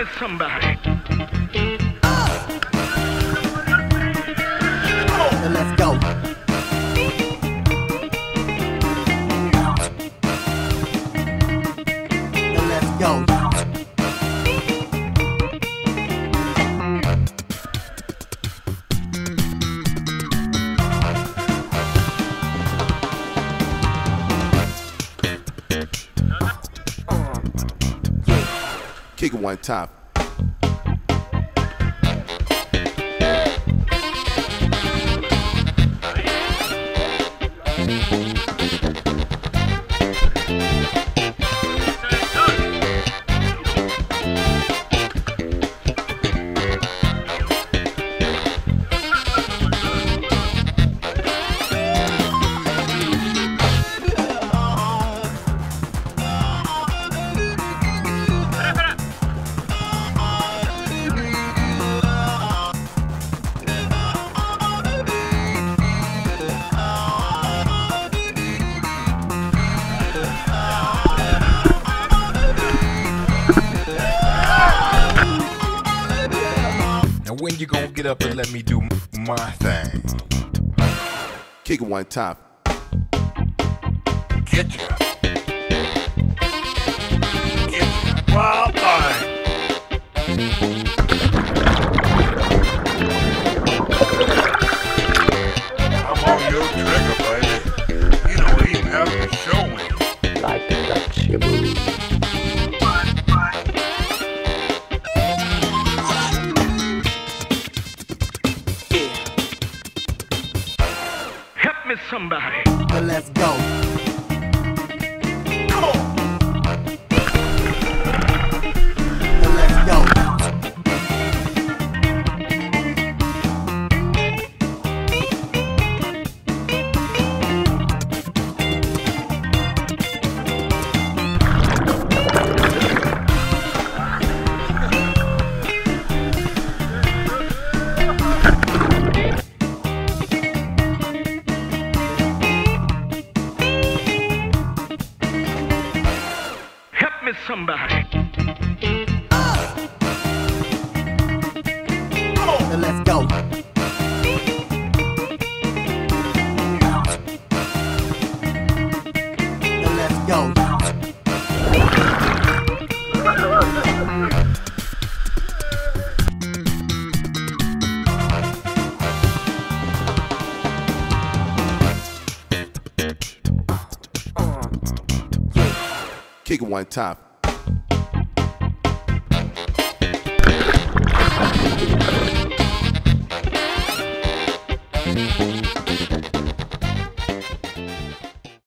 me somebody. And let's go. And let's go. Kick it one time. When you gonna get up and let me do my thing? Kick it one time. Get ya. Get ya. Wild thing. I'm on your trigger, baby. You don't even have to show me. Like to touch your booty. Help me somebody. And let's go. Come on. And let's go. Help me somebody. And let's go. And let's go. Kick it one time.